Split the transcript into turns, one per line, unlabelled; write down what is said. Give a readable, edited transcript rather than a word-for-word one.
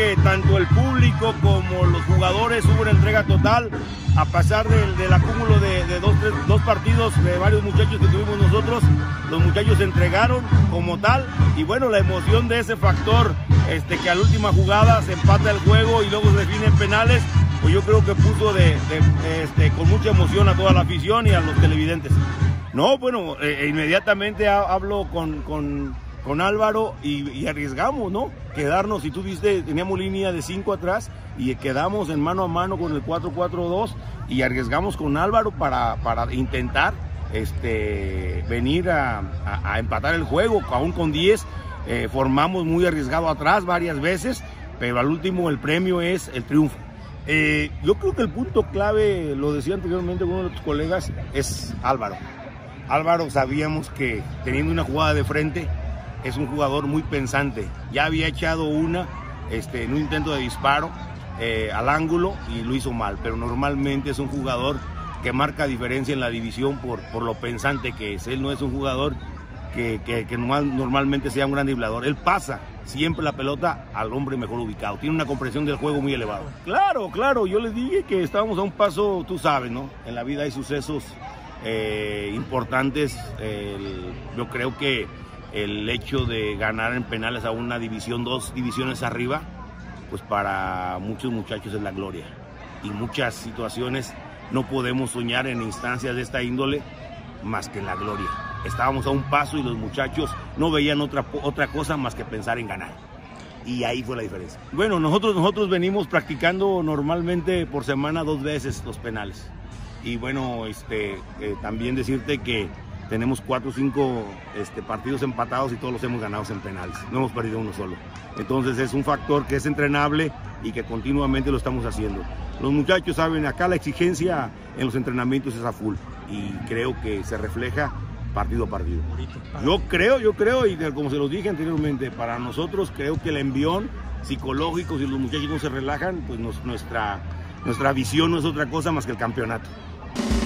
que tanto el público como los jugadores hubo una entrega total, a pesar del acúmulo de dos partidos de varios muchachos que tuvimos nosotros. Los muchachos se entregaron como tal, y bueno, la emoción de ese factor, que a la última jugada se empata el juego y luego se definen penales, pues yo creo que puso con mucha emoción a toda la afición y a los televidentes. No, bueno, inmediatamente hablo con Álvaro y arriesgamos, ¿no? Quedarnos, si tú viste, teníamos línea de 5 atrás y quedamos en mano a mano con el 4-4-2 y arriesgamos con Álvaro para intentar venir a empatar el juego, aún con 10. Formamos muy arriesgado atrás varias veces, pero al último el premio es el triunfo. Yo creo que el punto clave, lo decía anteriormente uno de tus colegas, es Álvaro. Álvaro, sabíamos que teniendo una jugada de frente, es un jugador muy pensante. Ya había echado una en un intento de disparo al ángulo y lo hizo mal, pero normalmente es un jugador que marca diferencia en la división por lo pensante que es. Él no es un jugador que normalmente sea un gran driblador. Él pasa siempre la pelota al hombre mejor ubicado. Tiene una comprensión del juego muy elevada. Claro, yo les dije que estábamos a un paso, tú sabes, ¿no? En la vida hay sucesos importantes. Yo creo que el hecho de ganar en penales a una división, 2 divisiones arriba, pues para muchos muchachos es la gloria. Y muchas situaciones no podemos soñar en instancias de esta índole más que en la gloria. Estábamos a un paso y los muchachos no veían otra cosa más que pensar en ganar. Y ahí fue la diferencia. Bueno, nosotros venimos practicando normalmente por semana 2 veces los penales. Y bueno, también decirte que tenemos 4 o 5 partidos empatados y todos los hemos ganado en penales. No hemos perdido uno solo. Entonces es un factor que es entrenable y que continuamente lo estamos haciendo. Los muchachos saben, acá la exigencia en los entrenamientos es a full. Y creo que se refleja partido a partido. Yo creo, y como se los dije anteriormente, para nosotros creo que el envión psicológico, si los muchachos no se relajan, pues nuestra visión no es otra cosa más que el campeonato.